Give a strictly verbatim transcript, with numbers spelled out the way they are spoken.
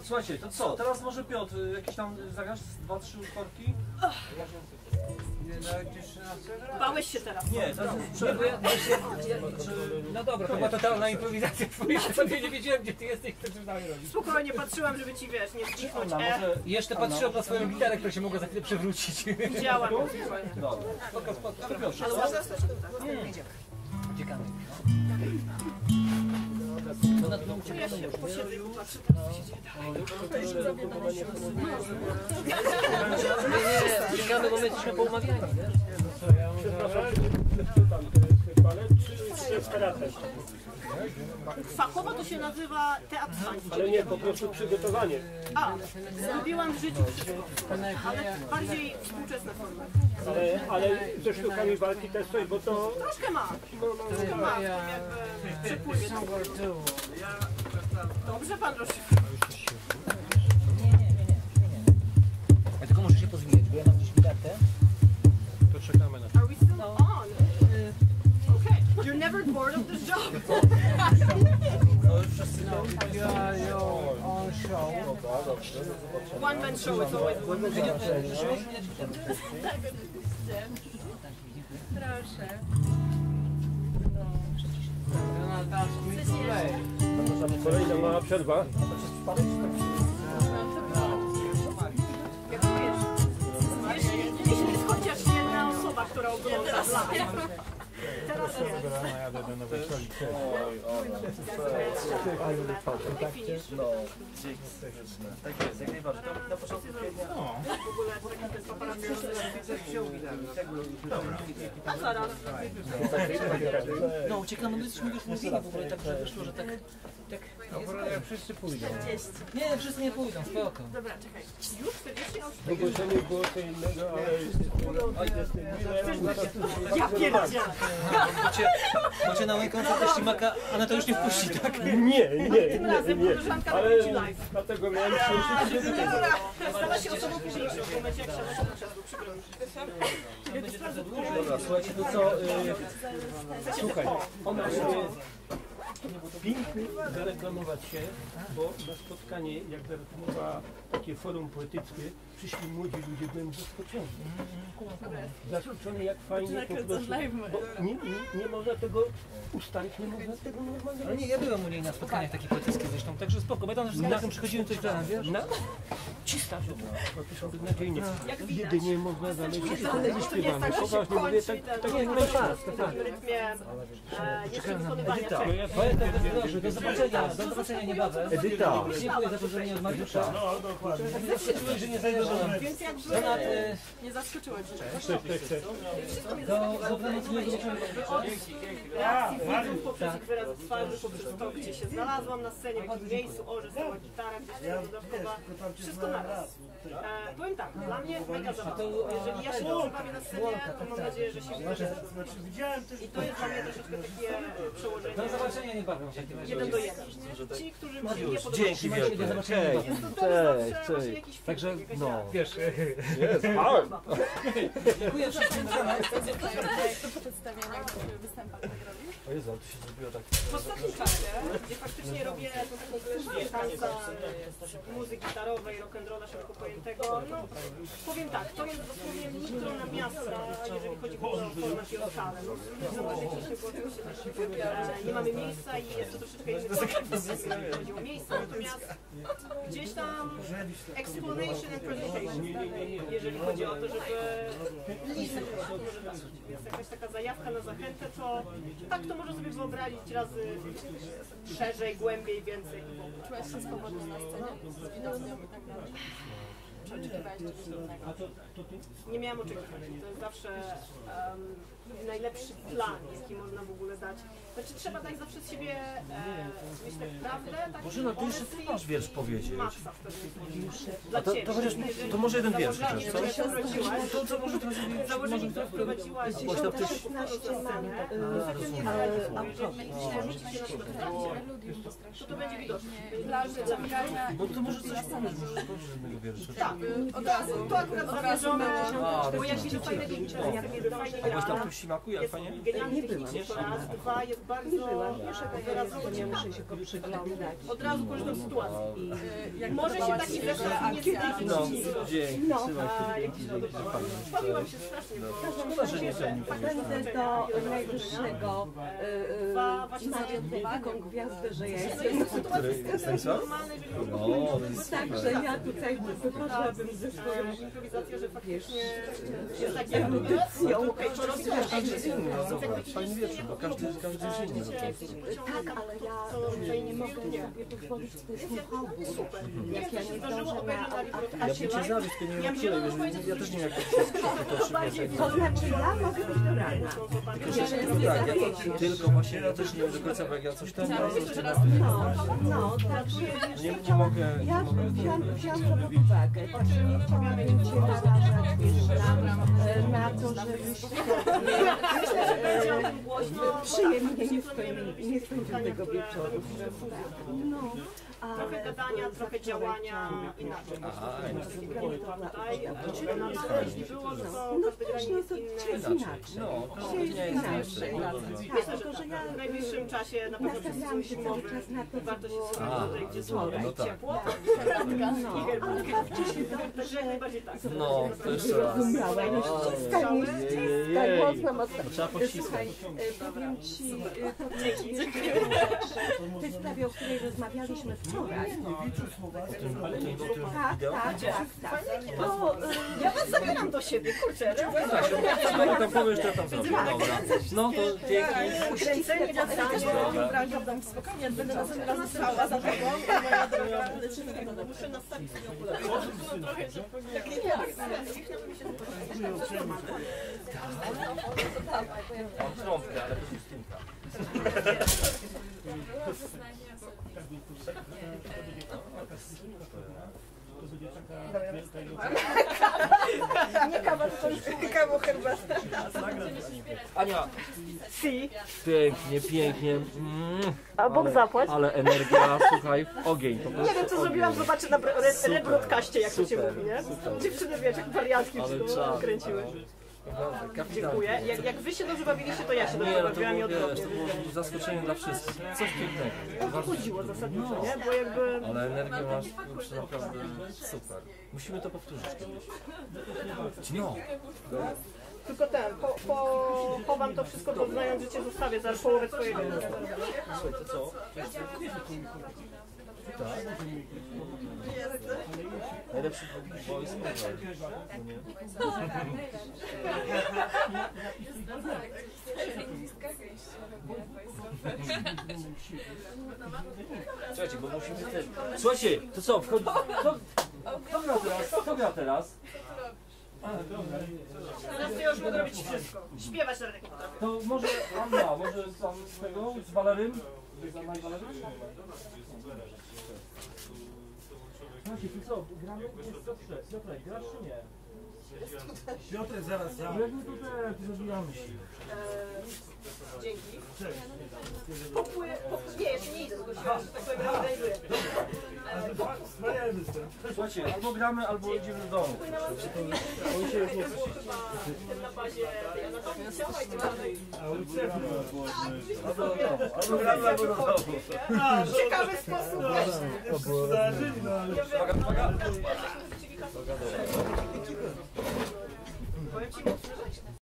Słuchajcie, to co? Teraz może Piotr, jakieś tam zagrasz dwa, trzy utworki? Bałeś się teraz. Nie, to jest przerwa. No dobra, to była totalna improwizacja. Ja sobie nie wiedziałem, gdzie ty jesteś, co ty dalej robisz. Spokojnie, patrzyłam, żeby ci, wiesz, nie zdzichnąć. E, Jeszcze patrzyłem na swoją gitarę, która się mogła za chwilę przewrócić. widziałam. Spokojnie. Dobra. Spoko, spoko. Ale Piotrze, Ale co? można stać tutaj. Uciekamy. To na tym To ja się posiedzę i popatrzę, co się dzieje dalej. Nie, nie, uciekamy, bo my jesteśmy poumawiani, wiesz? Przepraszam, czy pan to jest balet, czy jest karate? Fachowo to się nazywa teatr tański. Ale nie, po prostu przygotowanie. A, zrobiłam w życiu wszystko, ale bardziej współczesne formy. Ale, ale ze sztukami walki też coś, bo to... Troszkę ma, troszkę ma, w tym jakby przepływie. Dobrze pan rozszyfrował. Ja tylko muszę się pozmieniać, bo ja mam gdzieś gitarkę. To czekamy na Are we still on? Okay. You're never bored of this job. One man show, it's always one man show. Proszę. Kolejna mała przerwa. Jak to wiesz? Jeśli, jeśli jest chociaż jedna osoba, która ogląda live. Teraz Jadę do Nowej Soli. jak finisz. No, dzięki serdeczne. Tak jest, jak najbardziej. To na początku kwietnia. W ogóle taki ten paparazzi. A zaraz. No, uciekamy, my jesteśmy już mówili w ogóle, tak że wyszło, że tak... tak Jak wszyscy pójdą. nie, wszyscy nie pójdą, spoko. Dobra, czekaj. Już czterdzieści osób. Ogłoszenie było co innego, ale... Ja pierdzielę. Macie, macie na mój koncert też ślimaka, ale to już nie wpuści, tak? Nie, nie, Tym nie, razem nie. koleżanka Ale robi ci live. dlatego miałem przyjść się tutaj. Stała się osobą późniejszą w momencie, jak siadasz na krzesło. Przykro mi. Dobra, słuchajcie, to co? Y, słuchaj, ona sobie pięknie zareklamować się, bo na spotkanie, jak zareklamowała takie forum poetyckie, przyszli młodzi ludzie, byłem zaskoczony. Zaskoczony, jak fajnie po prostu, bo nie, nie, nie można tego ustalić, nie można tego normalnie. Ale nie, ja byłem u niej na spotkaniach takich poetyckich zresztą, także spoko, bo ja tam z Markiem przychodziłem coś tam, wiesz? Na czysta to piszą beznadziejnie. Jedynie można znaleźć śpiewane. Poważnie mówię, tak, tak jak myślę. W rytmie jeszcze wykonywania. Dobrze, do zobaczenia, do zobaczenia niebawem. Edyta. Dziękuję za to, że mnie od Mariusza. Czuję, że nie zajrzałem. Więc jakby Donat, y, nie zaskoczyłem się. do dobranoc, miłego wieczoru. Reakcji widzów poprzez ich wyraz twarzy, poprzez to, gdzie się znalazłam na scenie, w jakim miejscu, o, że stała gitara, gdzieś tam dodatkowa, wszystko naraz. E, powiem tak, dla mnie mega zabawa. Jeżeli ja się dobrze bawię na scenie, to mam nadzieję, że się wydarzy. I to jest dla mnie troszeczkę takie przełożenie Do zobaczenia niebawem w takim razie. jeden do jeden. Ci, którzy mi się nie podobają. Dzięki wielkie. Do zobaczenia niebawem. Jest to zawsze właśnie jakiś Także, feedback, no. jakaś Wiesz, Jest, hard. dziękuję wszystkim za nas. Do przedstawienia w występach tak robisz? O Jezu, ale to się zrobiło tak. W ostatnim czasie, gdzie faktycznie robię tą taką wiesz, tanca, muzyki gitarowej, rock'n'rolla szeroko pojętego, no powiem tak, to jest dosłownie mikro na miasta, jeżeli chodzi w ogóle o format i o skalę. No, zobaczycie się, bo oczywiście też e, nie mamy miejsca i jest to troszeczkę inny koncept, jeżeli chodzi o miejsce, natomiast gdzieś tam explanation and presentation, jeżeli chodzi o to, żeby może tak, jest jakaś taka zajawka na zachętę, to tak to może sobie wyobrazić razy szerzej, głębiej, więcej. Czułaś się swobodnie na scenie? Z widownią i tak dalej? Czy oczekiwałaś czegoś innego? Nie miałam oczekiwań. To jest zawsze um, najlepszy plan, jaki można w ogóle dać. Znaczy trzeba dać zawsze z siebie, e, myślę, prawdę, tak? Bożyna, to jeszcze ty masz wiersz powiedzieć. Masa w pewnym sensie. Dla A to, ciebie. to, chociaż, to może jeden wiersz Założenie, chociaż, co? które wprowadziłaś, To co może to założenie, które wprowadziłaś, Coś tam też... to to będzie widoczne. Plaże, zamykania Bo to może coś pomóc, może jednego wiersza. Tak, od razu. To akurat zamierzone, bo ja się fajnie Byłeś tam w tym ślimaku, jak fajnie? genialnie technicznie to raz, dwa jest bardzo wyrazowo muszę się go przyglądać. od razu każdą sytuację. Jak Może się podobała taki ci zestaw się nie akcja? zdarzy. No, dzięki, No. trzymaj się, dzięki, dzięki, że fajnie. Bawiłam się strasznie, bo Szkoda, że nie wiem. Będę do najwyższego yy, macie tutaj taką gwiazdę, że ja jestem. Który, Stanisław? normalne, jeżeli O, to jest Także ja tutaj wypadłabym ze swoją improwizację, że faktycznie wiesz, tak erudycją. Każdy jest inny, no zobacz, fajny wieczór, bo każdy, każdy jest inny. No to. Tak, ale ja tutaj nie mogę sobie pozwolić tych samochodów. Jak ja nie zdążę na a, a Ja się bym cię zawiózł, tylko nie wiem, które, wiesz, ja też nie wiem, jak to jest to to znaczy ja mogę być do rana. no tak, ja to, tylko właśnie, ja też nie wiem do końca, bo jak ja coś tam mam, to na No, no, także nie, nie mogę, nie ja mogę. wziąłam wziąłam to pod uwagę, także nie chciałabym cię narażać, wiesz, na, na to, żebyś e, przyjemnie nie spędził, nie spędził tego wieczoru. No, trochę gadania, trochę działania inaczej. Aha, Tutaj, czyli normalnie, jeśli było, to no każdy też granie nie jest to inne. dzisiaj jest inaczej. no, to Dzisiaj nie jest jest inaczej. inaczej. Tak, tylko że ja W najbliższym czasie na pewno nastawiałam się cały umowy. czas na to, Warto że się było schować tutaj, gdzie słowo no i tak. ciepło. no, ale bawcie się dobrze, Że jak najbardziej tak. No, to jeszcze raz. rozumiała, nie ściskaj, nie ściskaj, mocno, mocno. Trzeba pościskać. Słuchaj, e, powiem Ci, e, powiem Ci jeszcze jedną rzecz. W tej sprawie, o której rozmawialiśmy wczoraj. Tak, tak, tak, tak. To, e, Ja was zabieram do siebie, kurczę. No tam powiesz, to ja tam zrobię, dobra. No to dzięki. Uświęcenie dla brałem spokojnie, jak będę następny raz stała za tobą, moja droga, muszę nastawić sobie okulary. Trochę, że jak nie Mam trąbkę, ale bez ustynka. nie kawa, tylko kawa herbata. Ania, Si. pięknie, pięknie. Mm, A Bóg zapłać. ale energia, słuchaj, ogień. Po Nie prostu wiem, co ogień. zrobiłam, zobaczę na re- Super, rebroadcaście, jak to się super, mówi, nie? super. Dziewczyny, wiesz, jak wariatki Ale wszystko czad. kręciły. Naprawdę, kapitalnie. Dziękuję. Jak, jak wy się dobrze bawiliście, to ja się dobrze Nie, no to bawiłam i było, wiesz, odwrotnie. to było zaskoczenie dla wszystkich. Coś pięknego. O to chodziło zasadniczo, nie? Bo jakby... Ale energię masz, kurczę, naprawdę super. Musimy to powtórzyć kiedyś. No. Tylko ten, po, po, chowam to wszystko, bo znając życie zostawię za połowę swojego. Słuchaj, to co? Tak? Najlepszy voice ever. Słuchajcie, bo musimy też... Słuchajcie, to co? Wchodzi... Kto, kto gra teraz? Kto gra teraz? Teraz to ja już mogę robić wszystko. Śpiewać nawet jak nie potrafię. To może Anna, może tam z tego, z Walerym? Z Anna i Walerym? Słuchajcie, to co? Gramy? Jest Piotrek. Piotrek, grasz czy nie? Piotrek, zaraz, zaraz. Jak my tutaj zabijamy się. Dzięki. Popły... Po, nie, jeszcze nie idę, zgłosiłam, że tak powiem, reorganizuję. Wspaniały występ. Słuchajcie, albo gramy, albo idziemy do domu. Oni się już nie Na bazie Jana Ciała i Działanej. A u Ciebie było. albo gramy, albo do domu. Ciekawy sposób. Zdarzyli, no ale... Uwaga, uwaga. Powiem ci mocno, że